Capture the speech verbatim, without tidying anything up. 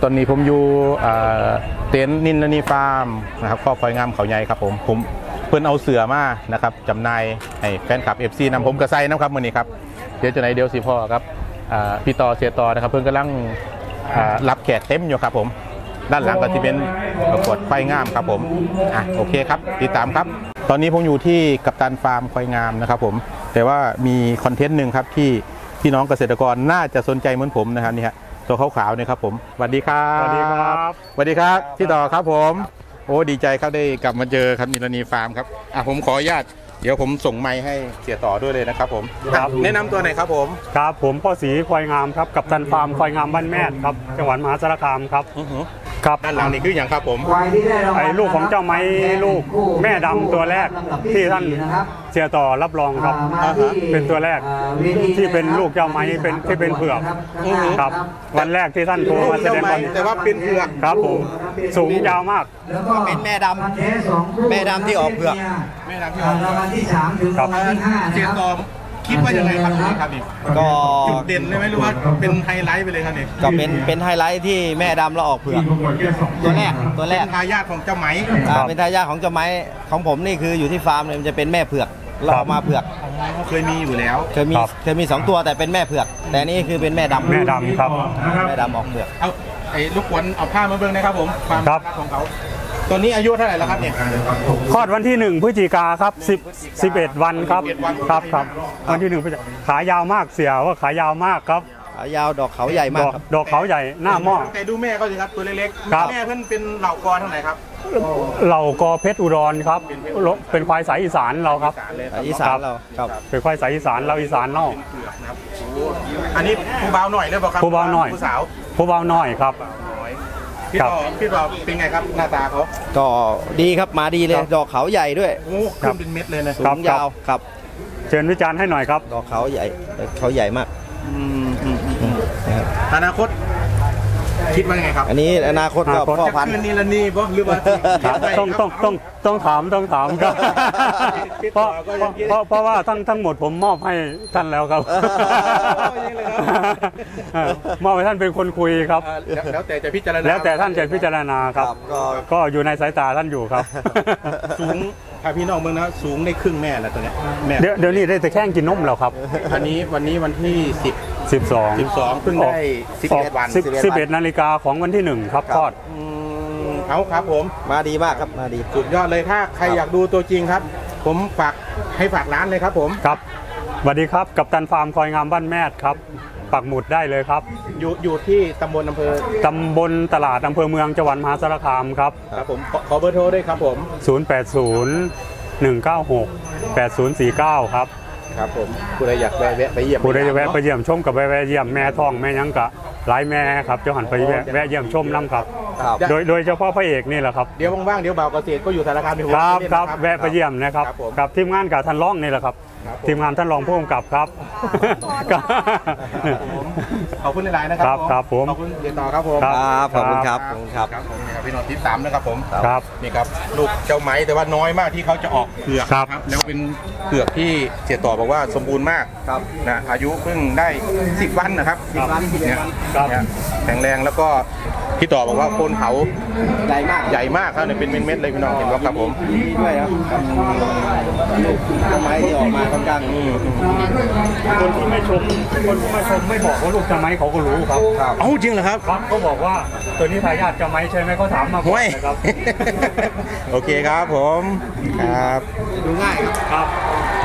ตอนนี้ผมอยู่เต็นท์นินนานีฟาร์มนะครับครอบครัวงามเขาใหญ่ครับผมผมเพิ่นเอาเสือมานะครับจำหน่ายให้แฟนคลับ เอฟ ซี นำผมกระไซนะครับมื่อนี้ครับเดี๋ยวจะไหนเดี๋ยวสิพ่อครับพี่ต่อเสียต่อนะครับเพิ่นกำลังรับแขกเต็มอยู่ครับผมด้านหลังก็จะเป็นประกวดควายงามครับผมอ่ะโอเคครับติดตามครับตอนนี้ผมอยู่ที่กัปตันฟาร์มควายงามนะครับผมแต่ว่ามีคอนเทนต์หนึ่งครับที่พี่น้องเกษตรกรน่าจะสนใจเหมือนผมนะครับนี่ฮะตัวขาวๆเนี่ยครับผมสวัสดีครับสวัสดีครับสวัสดีครับพี่ต่อครับผมโอ้ดีใจครับได้กลับมาเจอครับนิรณีฟาร์มครับอ่ะผมขออนุญาตเดี๋ยวผมส่งไมค์ให้เสียต่อด้วยเลยนะครับผมแนะนำตัวหน่อยครับผมครับผมพ่อศรีควายงามครับกัปตันฟาร์มควายงามบ้านแม่ครับจังหวัดมหาสารคามครับครับด้านหลังนี่คืออย่างครับผมไอ้ลูกของเจ้าไม้ลูกแม่ดำตัวแรกที่ท่านเสียต่อรับรองครับเป็นตัวแรกที่เป็นลูกเจ้าไม้เป็นที่เป็นเผือกครับวันแรกที่ท่านโทรมาแสดงความแต่ว่าเป็นเผือกครับผมสูงยาวมากแล้วก็เป็นแม่ดำแม่ดำที่ออกเผือกแม่ดำที่ออกรางวัลที่สามถึงรางวัลที่ห้าเสียต่อคิดว่ายังไงครับนี่ครับนี่ก็จุดเด่นเลยไหมหรือว่าเป็นไฮไลท์ไปเลยครับนี่ก็เป็นเป็นไฮไลท์ที่แม่ดำแล้วออกเผือกตัวแรกตัวแรกเป็นทายาทของเจ้าไหมเป็นทายาทของเจ้าไหมของผมนี่คืออยู่ที่ฟาร์มเลยมันจะเป็นแม่เผือกเราเอามาเผือกเคยมีอยู่แล้วเคยมีเคยมีสองตัวแต่เป็นแม่เผือกแต่นี่คือเป็นแม่ดำแม่ดำครับแม่ดำออกเผือกเอาไอ้ลูกขวัญเอาผ้ามาเบิ่งนะครับผมความรักของเขาตอนนี้อายุเท่าไหร่แล้วครับเนี่ยคลอดวันที่หนึ่งพฤศจิกาครับสิบสิบเอ็ดวันครับครับครับวันที่หนึ่งพฤศจิกาขายาวมากเสียว่าขายาวมากครับขายาวดอกเขาใหญ่มากดอกเขาใหญ่หน้าหม้อแต่ดูแม่ก็สิครับตัวเล็กๆแม่เพิ่นเป็นเหล่ากอเท่าไหร่ครับเหล่ากอเพชรอุดรครับเป็นควายสายอีสานเราครับอีสานเราครับเป็นควายสายอีสานเราอีสานนอกอันนี้ผู้เบาหน่อยเลยบอกครับผู้เบาหน่อยผู้สาวผู้เบาหน่อยครับพี่ต่อพี่ต่อเป็นไงครับหน้าตาเขาก็ดีครับมาดีเลยดอกเขาใหญ่ด้วยโอ้ขึ้นเป็นเม็ดเลยนะสูงยาวครับเชิญวิจารณ์ให้หน่อยครับดอกเขาใหญ่เขาใหญ่มากอนาคตคิดว่าไงครับอันนี้อนาคตก็พ่อพันธุ์คืนนี้ละนี่บ่หรือว่าต้องต้องต้องต้องถามต้องถามครับเพราะเพราะเพราะว่าทั้งทั้งหมดผมมอบให้ท่านแล้วครับมอบให้ท่านเป็นคนคุยครับแล้วแต่จะพิจารณาแล้วแต่ท่านจะพิจารณาครับก็อยู่ในสายตาท่านอยู่ครับสูงพาพี่น้องเมืองนะสูงได้ครึ่งแม่แล้วตัวเนี้ยแม่เดี๋ยวนี้ได้แต่แค่กินนมแล้วครับอันนี้วันนี้วันที่สิบสิบสองสิบสองเพิ่งได้สิบเอ็ดวันสิบเอ็ดนาฬิกาของวันที่หนึ่งครับคลอดเอาครับผมมาดีมากครับมาดีสุดยอดเลยถ้าใครอยากดูตัวจริงครับผมฝากให้ฝากร้านเลยครับผมครับสวัสดีครับกัปตันฟาร์มควายงามบ้านแม่ครับปักหมุดได้เลยครับอยู่อยู่ที่ตำบลอำเภอตำบลตลาดอำเภอเมืองจังหวัดมหาสารคามครับครับผมขอเบอร์โทรด้วยครับผมศูนย์ แปด ศูนย์ หนึ่ง เก้า หก แปด ศูนย์ สี่ เก้าครับครับผมผู้ใดอยากแวะไปเยี่ยมผู้ใดแวะไปเยี่ยมชมกับแวะเยี่ยมแม่ท้องแม่ยังกะหลายแม่ครับเจ้าหันไปแวะเยี่ยมชมน้ำครับโดยโดยเฉพาะพระเอกนี่แหละครับเดี๋ยวว่างๆเดี๋ยวบ่าวเกษตรก็อยู่สารคามที่ผมครับครับแวะไปเยี่ยมนะครับกับทีมงานกับท่านรองนี่แหละครับทีมงานท่านรองผู้กำกับครับขอบคุณหลายๆนะครับครับผมขอบคุณเรียนต่อครับผมครับขอบคุณครับขอบคุณครับครับผมนี่ครับพี่น้องที่สามนะครับผมครับนี่ครับลูกเจ้าไม้แต่ว่าน้อยมากที่เขาจะออกเผือกครับแล้วเป็นเผือกที่เสียต่อบอกว่าสมบูรณ์มากครับนะอายุเพิ่งได้สิบวันนะครับสิบวันเนี่ยแข็งแรงแล้วก็พี่ต่อบอกว่าโคนเขาใหญ่มากใหญ่มากครับเนี่ยเป็นเม็ดๆเลยพี่น้องเห็นว่าครับผมด้วยครับต้นไม้ที่ออกมาค่อนข้างคนที่ไม่ชมคนที่ไม่ชมไม่บอกว่าลูกจะไม้เขาก็รู้ครับเอ้าจริงเหรอครับครับเขาบอกว่าตัวนี้ทายาทจะไม้ใช่ไหมเขาถามมาก่อนนะครับโอเคครับผมครับดูง่ายครับ